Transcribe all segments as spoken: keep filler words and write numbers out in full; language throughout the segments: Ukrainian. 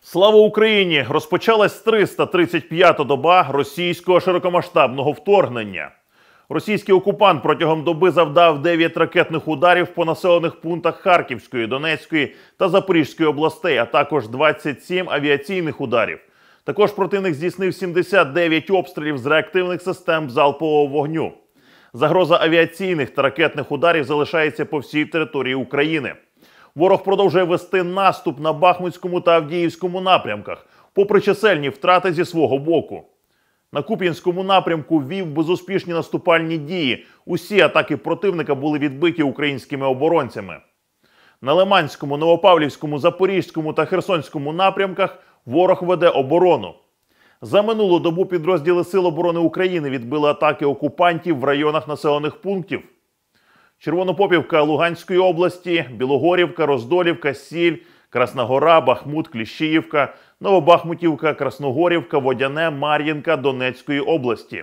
Слава Україні! Розпочалась триста тридцять п'ята доба російського широкомасштабного вторгнення. Російський окупант протягом доби завдав дев'ять ракетних ударів по населених пунктах Харківської, Донецької та Запорізької областей, а також двадцять сім авіаційних ударів. Також противник здійснив сімдесят дев'ять обстрілів з реактивних систем залпового вогню. Загроза авіаційних та ракетних ударів залишається по всій території України. Ворог продовжує вести наступ на Бахмутському та Авдіївському напрямках, попри чисельні втрати зі свого боку. На Куп'янському напрямку вів безуспішні наступальні дії. Усі атаки противника були відбиті українськими оборонцями. На Лиманському, Новопавлівському, Запорізькому та Херсонському напрямках ворог веде оборону. За минулу добу підрозділи Сил оборони України відбили атаки окупантів в районах населених пунктів: Червонопопівка Луганської області, Білогорівка, Роздолівка, Сіль, Красна Гора, Бахмут, Кліщіївка, Новобахмутівка, Красногорівка, Водяне, Мар'їнка Донецької області.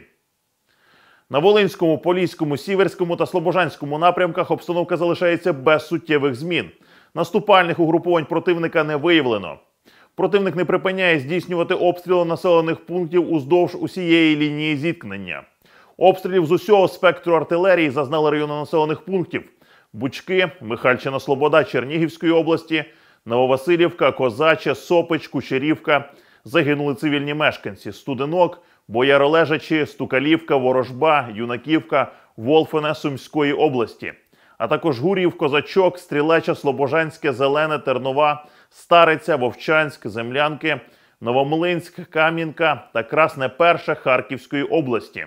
На Волинському, Поліському, Сіверському та Слобожанському напрямках обстановка залишається без суттєвих змін. Наступальних угруповань противника не виявлено. Противник не припиняє здійснювати обстріли населених пунктів уздовж усієї лінії зіткнення. Обстрілів з усього спектру артилерії зазнали райони населених пунктів: Бучки, Михальчина-Слобода Чернігівської області, Нововасилівка, Козаче, Сопич, Кучерівка. Загинули цивільні мешканці: Студенок, Бояролежачі, Стукалівка, Ворожба, Юнаківка, Волфине Сумської області. А також Гурів, Козачок, Стрілеча, Слобожанське, Зелене, Тернова, Стариця, Вовчанськ, Землянки, Новомлинськ, Кам'янка та Красне Перше Харківської області.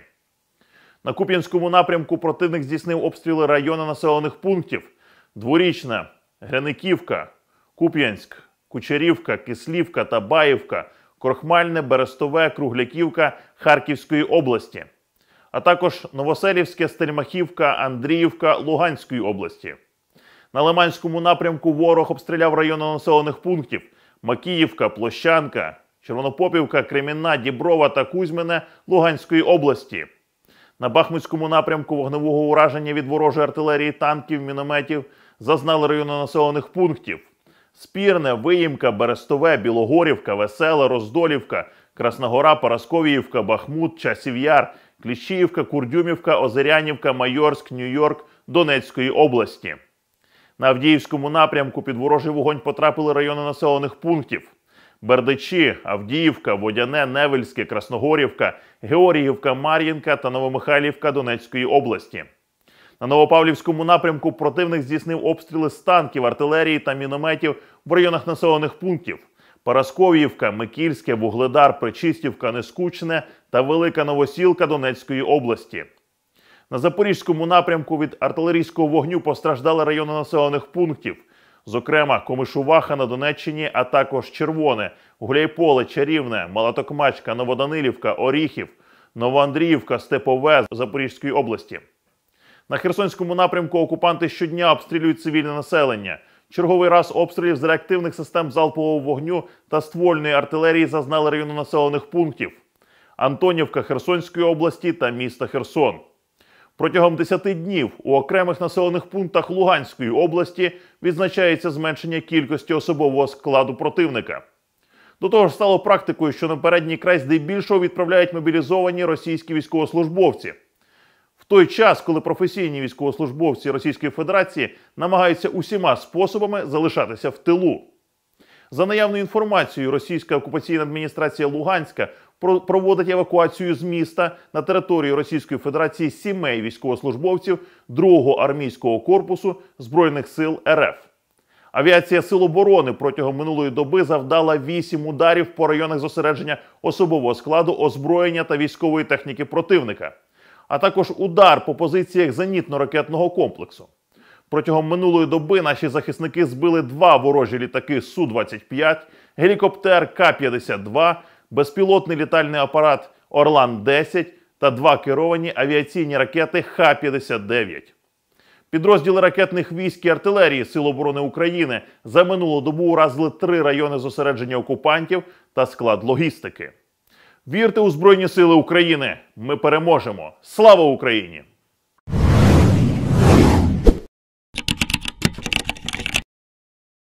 На Куп'янському напрямку противник здійснив обстріли району населених пунктів: Дворічна, Грениківка, Куп'янськ, Кучерівка, Кислівка та Баївка, Крохмальне, Берестове, Кругляківка Харківської області, а також Новоселівське, Стельмахівка, Андріївка Луганської області. На Лиманському напрямку ворог обстріляв райони населених пунктів: Макіївка, Площанка, Червонопопівка, Кремінна, Діброва та Кузьмине Луганської області. На Бахмутському напрямку вогневого ураження від ворожої артилерії, танків, мінометів зазнали райони населених пунктів: Спірне, Виїмка, Берестове, Білогорівка, Веселе, Роздолівка, Красна Гора, Парасковіївка, Бахмут, Часів Яр, Кліщіївка, Курдюмівка, Озерянівка, Майорськ, Нью-Йорк Донецької області. На Авдіївському напрямку під ворожий вогонь потрапили райони населених пунктів: Бердичі, Авдіївка, Водяне, Невельське, Красногорівка, Георгіївка, Мар'їнка та Новомихайлівка Донецької області. На Новопавлівському напрямку противник здійснив обстріли з танків, артилерії та мінометів в районах населених пунктів: Парасковіївка, Микільське, Вугледар, Причистівка, Нескучне та Велика Новосілка Донецької області. На Запорізькому напрямку від артилерійського вогню постраждали райони населених пунктів, зокрема Комишуваха на Донеччині, а також Червоне, Гуляйполе, Чарівне, Малотокмачка, Новоданилівка, Оріхів, Новоандріївка, Степове Запорізької області. На Херсонському напрямку окупанти щодня обстрілюють цивільне населення. Черговий раз обстрілів з реактивних систем залпового вогню та ствольної артилерії зазнали райони населених пунктів: Антонівка Херсонської області та міста Херсон. Протягом десяти днів у окремих населених пунктах Луганської області відзначається зменшення кількості особового складу противника. До того ж стало практикою, що на передній край здебільшого відправляють мобілізовані російські військовослужбовці. В той час, коли професійні військовослужбовці Російської Федерації намагаються усіма способами залишатися в тилу. За наявною інформацією, російська окупаційна адміністрація Луганська проводить евакуацію з міста на територію Російської Федерації сімей військовослужбовців другого армійського корпусу Збройних сил РФ. Авіація Сил оборони протягом минулої доби завдала вісім ударів по районах зосередження особового складу, озброєння та військової техніки противника, а також удар по позиціях зенітно-ракетного комплексу. Протягом минулої доби наші захисники збили два ворожі літаки Су двадцять п'ять, гелікоптер Ка п'ятдесят два, безпілотний літальний апарат Орлан десять та два керовані авіаційні ракети Ха п'ятдесят дев'ять. Підрозділи ракетних військ і артилерії Сил оборони України за минулу добу уразили три райони зосередження окупантів та склад логістики. Вірте у Збройні Сили України! Ми переможемо! Слава Україні!